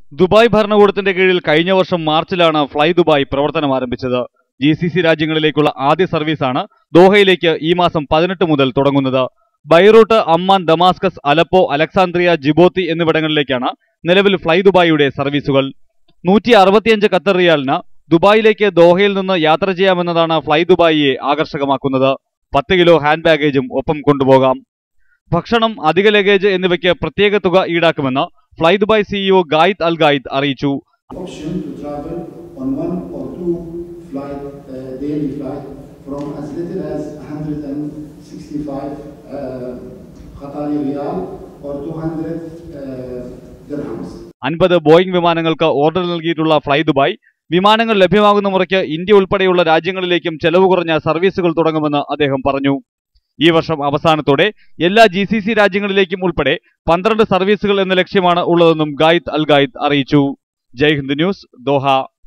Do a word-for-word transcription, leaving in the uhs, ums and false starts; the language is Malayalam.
ദുബായ് ഭരണകൂടത്തിന്റെ കീഴിൽ കഴിഞ്ഞ വർഷം മാർച്ചിലാണ് ഫ്ലൈ ദുബായ് പ്രവർത്തനം ആരംഭിച്ചത്. ജി സി സി രാജ്യങ്ങളിലേക്കുള്ള ആദ്യ സർവീസാണ് ദോഹയിലേക്ക് ഈ മാസം പതിനെട്ട് മുതൽ തുടങ്ങുന്നത്. Beirut, Amman, Damascus, Aleppo, Alexandria, Djibouti എന്നിവിടങ്ങളിലേക്കാണ് നിലവിൽ ഫ്ലൈ ദുബായിയുടെ സർവീസുകൾ. നൂറ്റി അറുപത്തിയഞ്ച് ഖത്തർ റിയാലിന് ദുബായിലേക്ക് ദോഹയിൽ നിന്ന് യാത്ര ചെയ്യാമെന്നതാണ് ഫ്ലൈ ദുബായിയെ ആകർഷകമാക്കുന്നത്. പത്ത് കിലോ ഹാൻഡ് ബാഗേജും ഒപ്പം കൊണ്ടുപോകാം. ഭക്ഷണം, അധിക ലഗേജ് എന്നിവയ്ക്ക് പ്രത്യേക തുക ഈടാക്കുമെന്ന് fly Dubai CEO Ghaith Al Ghaith അറിയിച്ചു. അൻപത് ബോയിംഗ് വിമാനങ്ങൾക്ക് ഓർഡർ നൽകിയിട്ടുള്ള ഫ്ലൈ ദുബായ് വിമാനങ്ങൾ ലഭ്യമാകുന്ന മുറയ്ക്ക് ഇന്ത്യ ഉൾപ്പെടെയുള്ള രാജ്യങ്ങളിലേക്കും ചെലവ് കുറഞ്ഞ സർവീസുകൾ തുടങ്ങുമെന്ന് അദ്ദേഹം പറഞ്ഞു. ഈ വർഷം അവസാനത്തോടെ എല്ലാ ജി സി സി രാജ്യങ്ങളിലേക്കും ഉൾപ്പെടെ പന്ത്രണ്ട് സർവീസുകൾ എന്ന ലക്ഷ്യമാണ് ഉള്ളതെന്നും ഗായിദ് അൽ ഗായിദ് അറിയിച്ചു. Jai Hind news, Doha.